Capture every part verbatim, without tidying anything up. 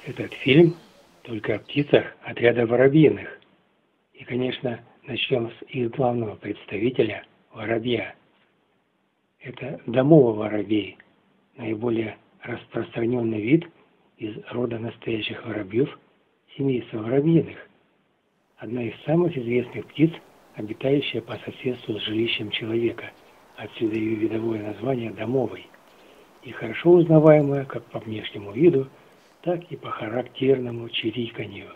Этот фильм только о птицах отряда воробьиных. И, конечно, начнем с их главного представителя – воробья. Это домовый воробей, наиболее распространенный вид из рода настоящих воробьев семейства воробьиных. Одна из самых известных птиц, обитающая по соседству с жилищем человека. Отсюда ее видовое название домовый. И хорошо узнаваемая как по внешнему виду, так и по характерному чириканью.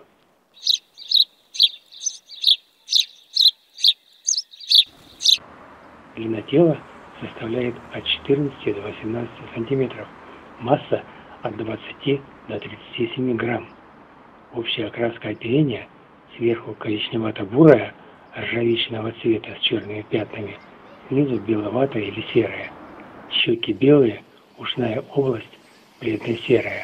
Длина тела составляет от четырнадцати до восемнадцати сантиметров, масса от двадцати до тридцати семи грамм. Общая окраска оперения сверху коричневато-бурая, ржавичного цвета с черными пятнами, снизу беловатая или серая. Щеки белые, ушная область бледно-серая.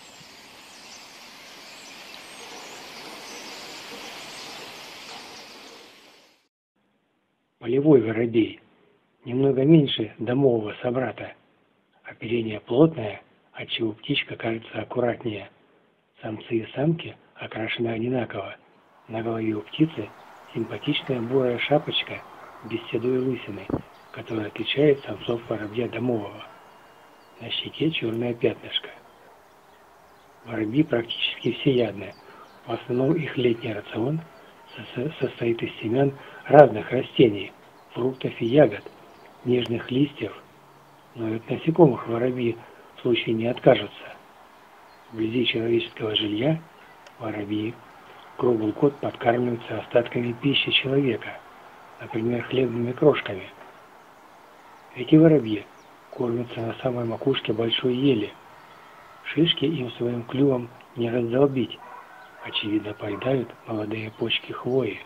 Полевой воробей немного меньше домового собрата. Оперение плотное, отчего птичка кажется аккуратнее. Самцы и самки окрашены одинаково. На голове у птицы симпатичная бурая шапочка без седой лысины, которая отличает самцов воробья домового. На щеке черное пятнышко. Воробьи практически всеядны. В основном их летний рацион состоит из семян разных растений, фруктов и ягод, нежных листьев, но и от насекомых воробьи в случае не откажутся. Вблизи человеческого жилья воробьи круглый год подкармливаются остатками пищи человека, например, хлебными крошками. Эти воробьи кормятся на самой макушке большой ели. Шишки им своим клювом не раздолбить, очевидно, поедают молодые почки хвои.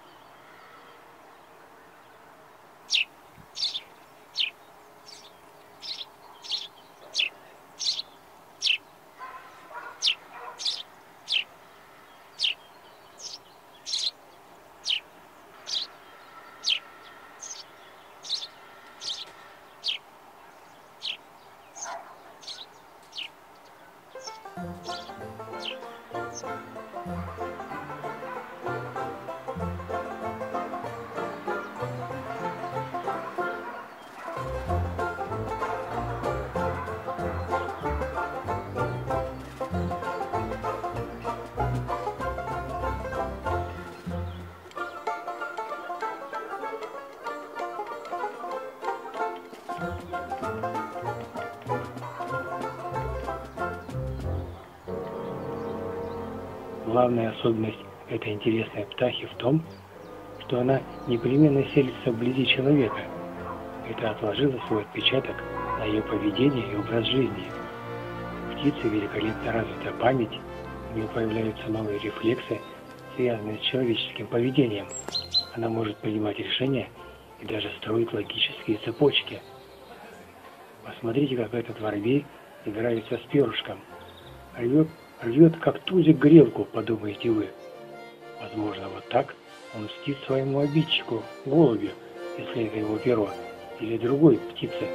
Главная особенность этой интересной птахи в том, что она непременно селится вблизи человека. Это отложило свой отпечаток на ее поведение и образ жизни. У птицы великолепно развита память, у нее появляются новые рефлексы, связанные с человеческим поведением. Она может принимать решения и даже строить логические цепочки. Посмотрите, как этот воробей играется с перышком. Рвет, рвет как тузик грелку, подумаете вы. Возможно, вот так он мстит своему обидчику, голубю, если это его перо, или другой птице.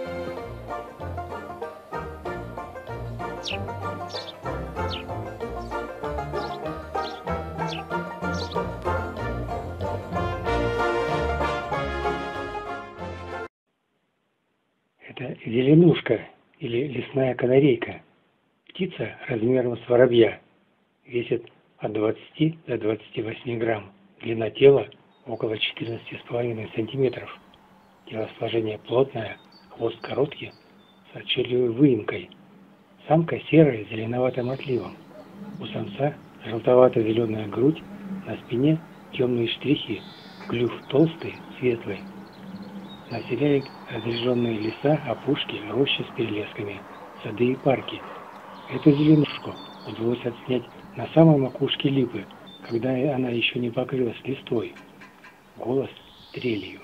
Это зеленушка или лесная канарейка. Птица размером с воробья, весит от двадцати до двадцати восьми грамм. Длина тела около четырнадцати с половиной сантиметров. Телосложение плотное, хвост короткий, с отчетливой выемкой. Самка серая с зеленоватым отливом. У самца желтовато-зеленая грудь, на спине темные штрихи, клюв толстый, светлый. Населяет разреженные леса, опушки, рощи с перелесками, сады и парки. Эту зеленушку удалось отснять на самой макушке липы, когда она еще не покрылась листвой. Голос трелью.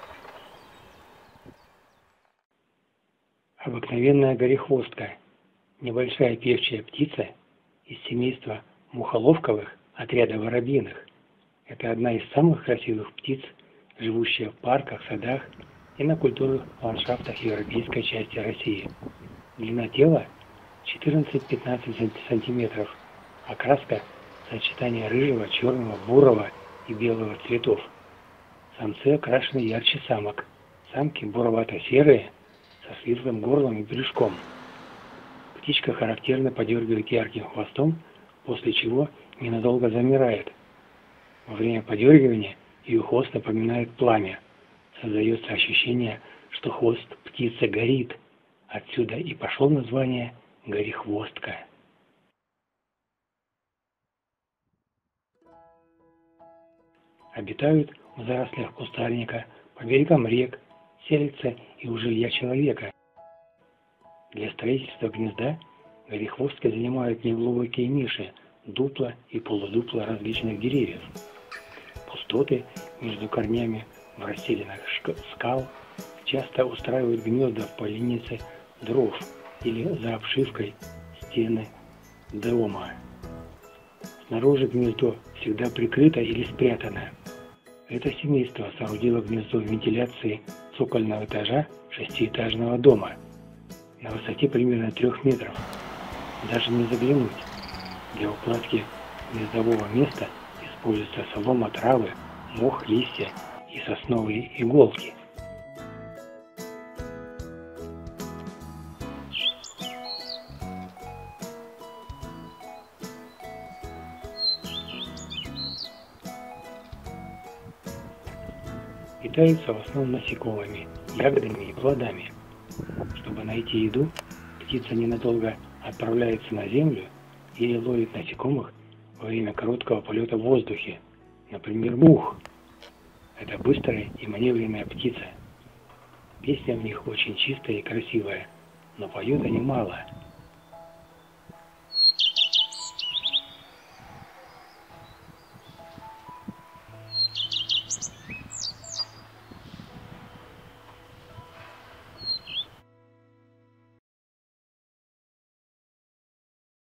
Обыкновенная горехвостка. Небольшая певчая птица из семейства мухоловковых, отряда воробьиных. Это одна из самых красивых птиц, живущая в парках, садах и на культурных ландшафтах европейской части России. Длина тела четырнадцать-пятнадцать сантиметров, окраска сочетание рыжего, черного, бурого и белого цветов. Самцы окрашены ярче самок, самки буровато-серые, со светлым горлом и брюшком. Птичка характерно подергивает ярким хвостом, после чего ненадолго замирает. Во время подергивания ее хвост напоминает пламя. Создается ощущение, что хвост птицы горит. Отсюда и пошло название горехвостка. Обитают в зарослях кустарника, по берегам рек, селятся и у жилья человека. Для строительства гнезда горехвостки занимают неглубокие ниши, дупла и полудупла различных деревьев. Пустоты между корнями в расселинах скал часто устраивают гнезда в поленнице дров или за обшивкой стены дома. Снаружи гнездо всегда прикрыто или спрятано. Это семейство соорудило гнездо в вентиляции цокольного этажа шестиэтажного дома на высоте примерно трех метров. Даже не заглянуть. Для укладки гнездового места используются солома, травы, мох, листья и сосновые иголки. Питаются в основном насекомыми, ягодами и плодами. Чтобы найти еду, птица ненадолго отправляется на землю или ловит насекомых во время короткого полета в воздухе, например, мух. Это быстрая и маневренная птица. Песня в них очень чистая и красивая, но поют они мало.